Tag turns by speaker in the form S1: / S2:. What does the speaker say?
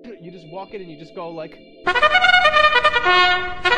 S1: You just walk in and you just go like.